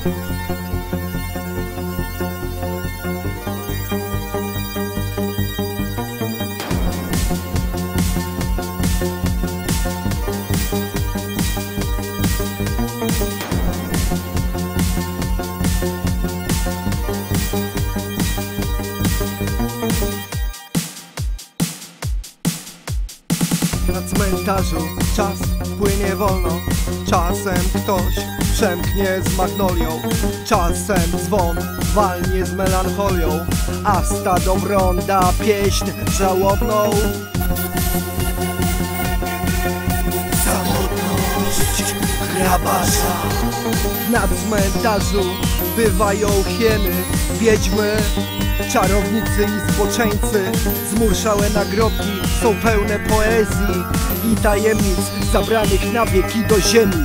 Na cmentarzu czas płynie wolno. Czasem ktoś przemknie z magnolią, czasem dzwon walnie z melancholią, a stado wrąda pieśń żałobną. Samotność grabasza. Na cmentarzu bywają hieny, wiedźmy, czarownicy i zboczeńcy. Zmurszałe nagrobki są pełne poezji i tajemnic zabranych na wieki do ziemi.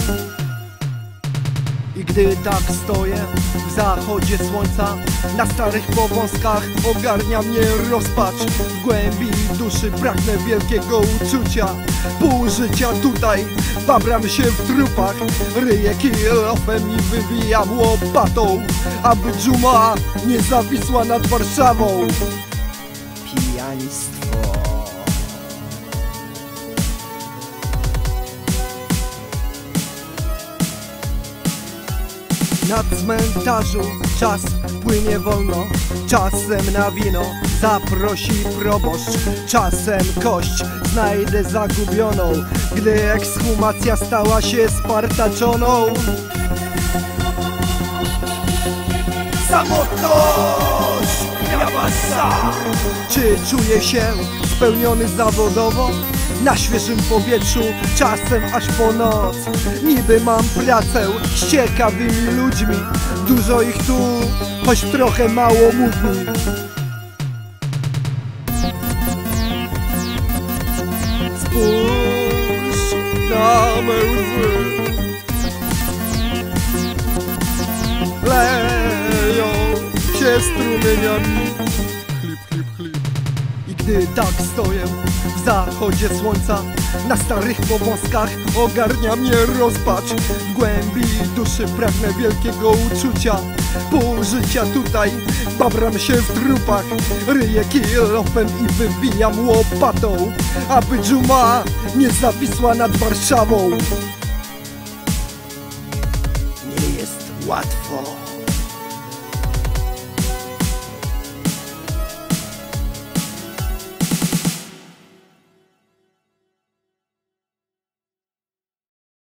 I gdy tak stoję w zachodzie słońca, na starych powązkach ogarnia mnie rozpacz. W głębi duszy pragnę wielkiego uczucia. Pół życia tutaj babram się w trupach, ryję kilofem i wywijam łopatą, aby dżuma nie zawisła nad Warszawą. Pijaństwo. Na cmentarzu czas płynie wolno. Czasem na wino zaprosi proboszcz, czasem kość znajdę zagubioną, gdy ekshumacja stała się spartaczoną. Samotność grabasa. Czy czuję się spełniony zawodowo? Na świeżym powietrzu, czasem aż po noc. Niby mam pracę z ciekawymi ludźmi, dużo ich tu, choć trochę mało mówi. Spójrz na me łzy, leją się strumieniami. Chlip, chlip, chlip. I gdy tak stoję w zachodzie słońca, na starych powązkach ogarnia mnie rozpacz. W głębi duszy pragnę wielkiego uczucia. Pół życia tutaj babram się w trupach, ryję kilofem i wywijam łopatą, aby dżuma nie zawisła nad Warszawą. Nie jest łatwo.